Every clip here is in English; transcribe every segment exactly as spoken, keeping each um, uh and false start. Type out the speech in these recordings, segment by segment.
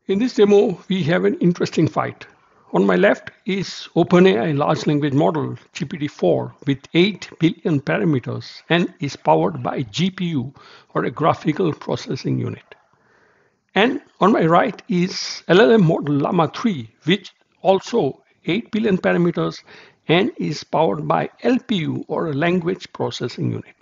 In this demo, we have an interesting fight. On my left is OpenAI large language model G P T four with eight billion parameters and is powered by G P U or a graphical processing unit. And on my right is L L M model Llama three, which also eight billion parameters and is powered by L P U or a language processing unit.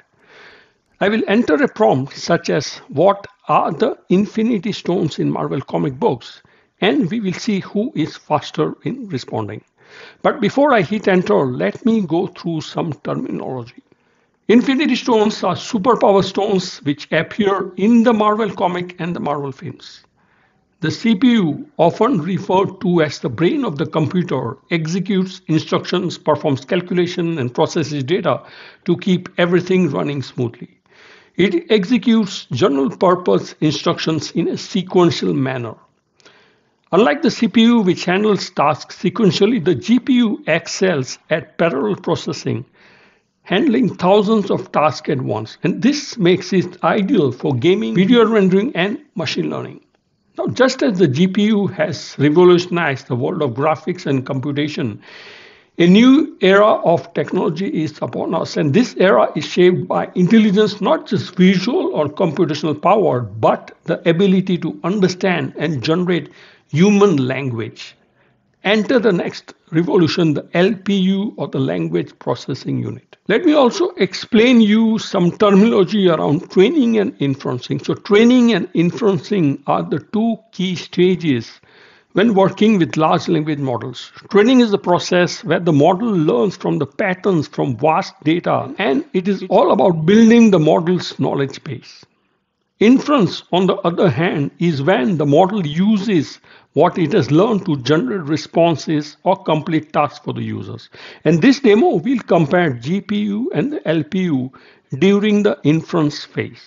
I will enter a prompt such as what are the infinity stones in Marvel comic books, and we will see who is faster in responding. But before I hit enter, let me go through some terminology. Infinity stones are superpower stones which appear in the Marvel comic and the Marvel films. The C P U, often referred to as the brain of the computer, executes instructions, performs calculation, and processes data to keep everything running smoothly. It executes general purpose instructions in a sequential manner. Unlike the C P U, which handles tasks sequentially, the G P U excels at parallel processing, handling thousands of tasks at once. And this makes it ideal for gaming, video rendering, and machine learning. Now, just as the G P U has revolutionized the world of graphics and computation, a new era of technology is upon us, and this era is shaped by intelligence, not just visual or computational power, but the ability to understand and generate human language. Enter the next revolution, the L P U or the language processing unit. Let me also explain you some terminology around training and inferencing. So training and inferencing are the two key stages when working with large language models. Training is the process where the model learns from the patterns from vast data, and it is all about building the model's knowledge base. Inference, on the other hand, is when the model uses what it has learned to generate responses or complete tasks for the users. In this demo, we'll compare G P U and the L P U during the inference phase.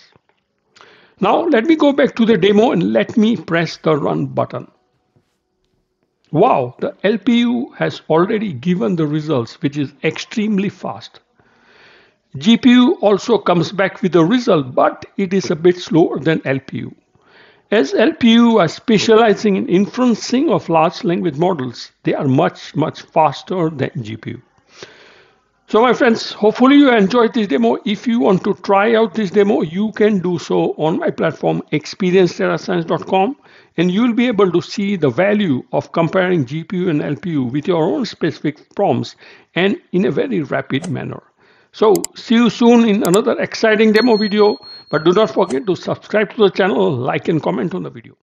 Now, let me go back to the demo and let me press the run button. Wow, the L P U has already given the results, which is extremely fast. G P U also comes back with a result, but it is a bit slower than L P U. As L P U are specializing in inferencing of large language models, they are much, much faster than G P U. So my friends, hopefully you enjoyed this demo. If you want to try out this demo, you can do so on my platform experience data science dot com, and you will be able to see the value of comparing G P U and L P U with your own specific prompts and in a very rapid manner. So see you soon in another exciting demo video, but do not forget to subscribe to the channel, like and comment on the video.